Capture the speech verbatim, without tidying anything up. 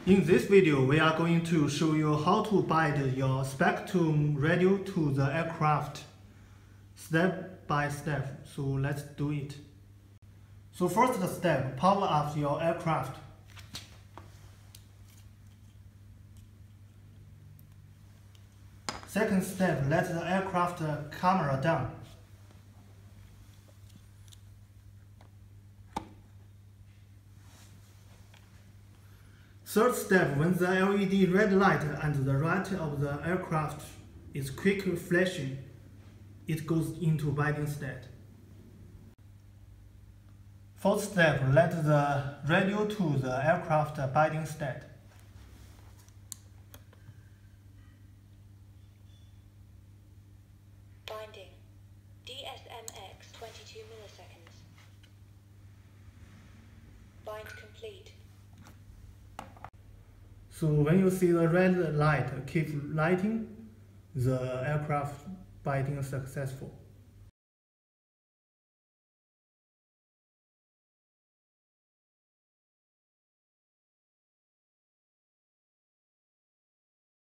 In this video, we are going to show you how to bind your Spectrum radio to the aircraft step by step. So let's do it. So first step, power up your aircraft. Second step, let the aircraft camera down. Third step, when the L E D red light on the right of the aircraft is quickly flashing, it goes into binding state. Fourth step, let the radio to the aircraft binding state. Binding. D S M X twenty-two milliseconds. Bind complete. So when you see the red light keep lighting, the aircraft binding is successful.